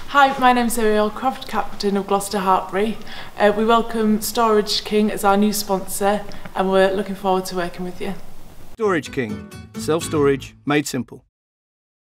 Hi, my name's Aldcroft, captain of Gloucester-Hartpury. We welcome Storage King as our new sponsor and we're looking forward to working with you. Storage King. Self-storage made simple.